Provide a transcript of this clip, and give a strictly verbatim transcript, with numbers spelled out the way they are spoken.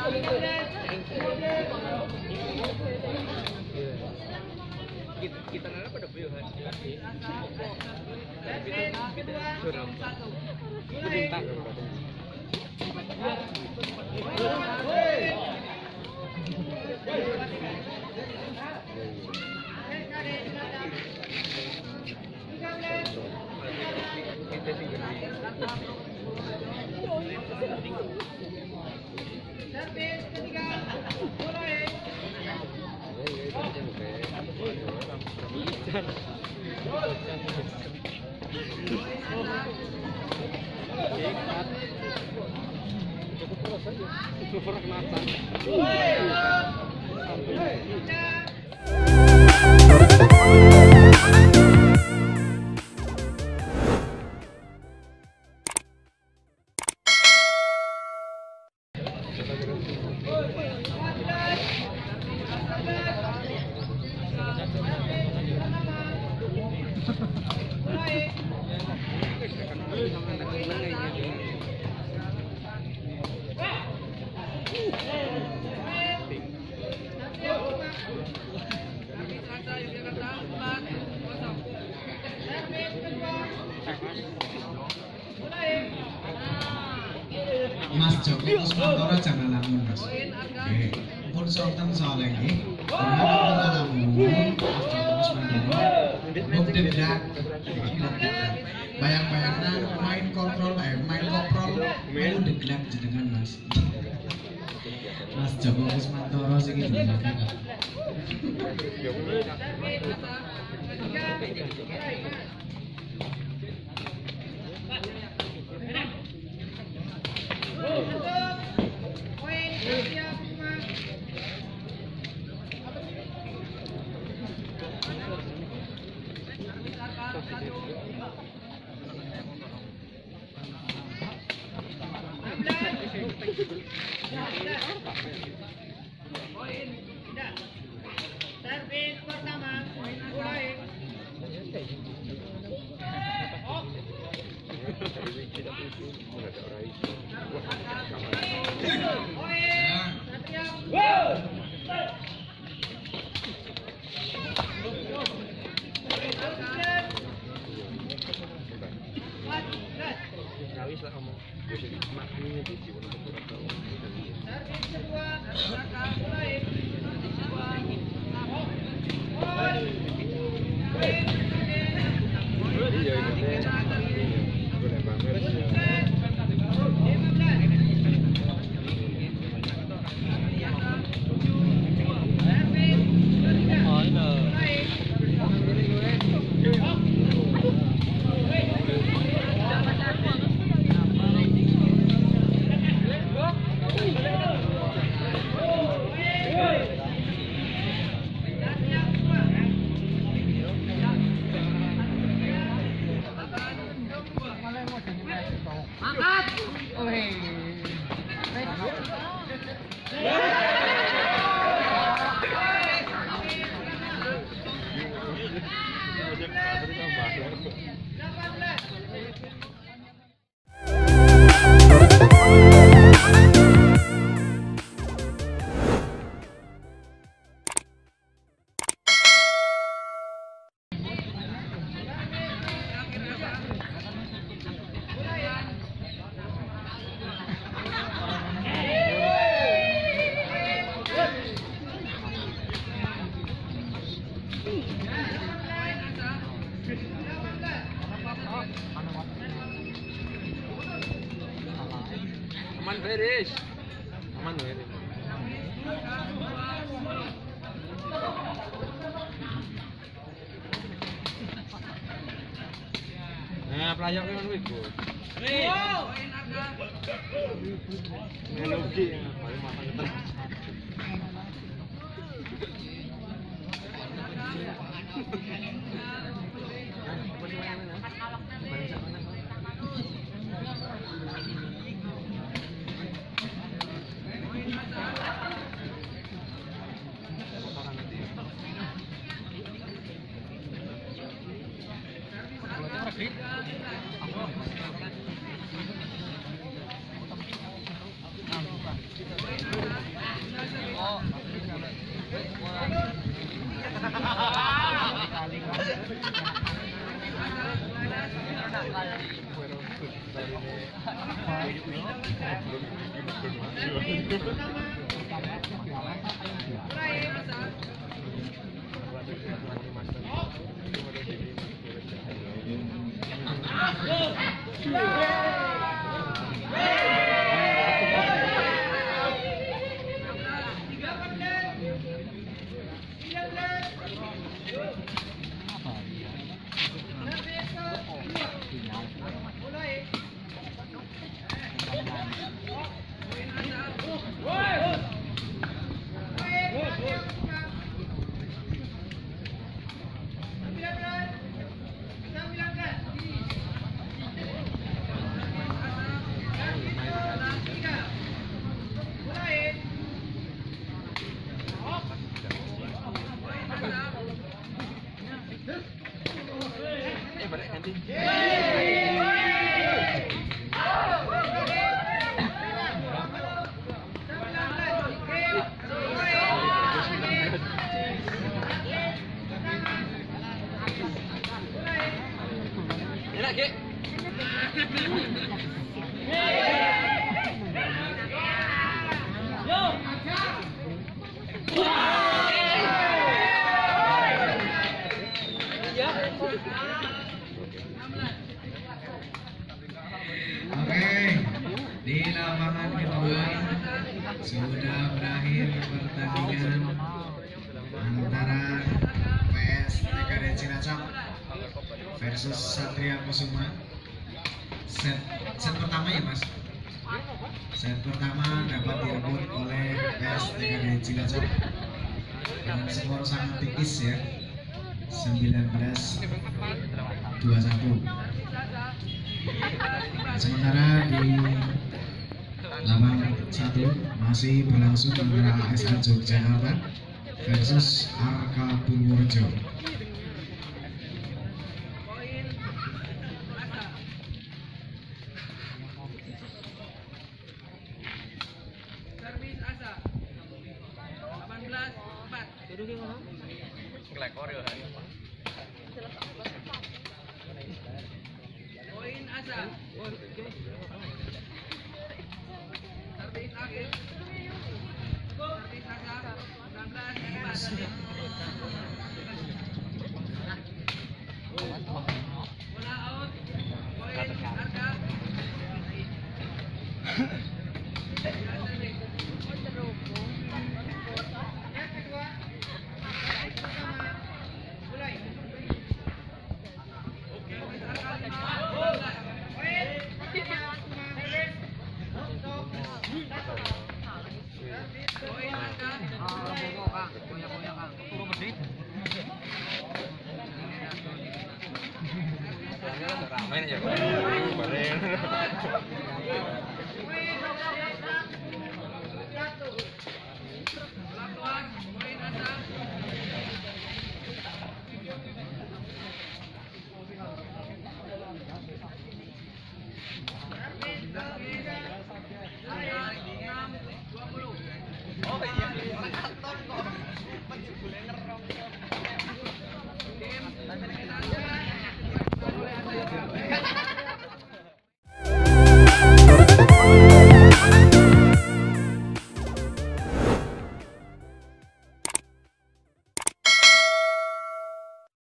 Kita kita nana pada buyuhan. Suram. Bintang. Servis ketiga, mulai. Mas Joko Kusmantoro jangan lamun mas. Oke, pun sorten soalnya ini. Karena pun lamun, Mas Joko Kusmantoro, bukti tidak. Bayang-bayangnya main kontrol, eh main kontrol, main deglak jenengan mas. Mas Joko Kusmantoro sih gitu. Servis pertama, mulai. Rawis lah kamu. Maknanya di sini untuk tahu. Servis kedua, mulai. Iya ini. Boleh banget. Aman beres. Aman beres. Nah, pelajar kan wiku. Wow, enak kan. Teknologi yang paling matang terus. Aku Mulai, Asa. Enak, Ki. Oke, di lapangan kedua sudah berakhir pertandingan antara P S T K D Cilacap versus Satria Kusuma. Set set pertama ya Mas. Set pertama dapat direbut oleh P S T K D Cilacap dengan skor sangat tipis ya, sembilan belas dua puluh satu. Sementara di lapangan satu masih berlangsung antara A S A Yogyakarta versus Arka Purworejo. Servis Asa. delapan belas empat. Ngelekor ya.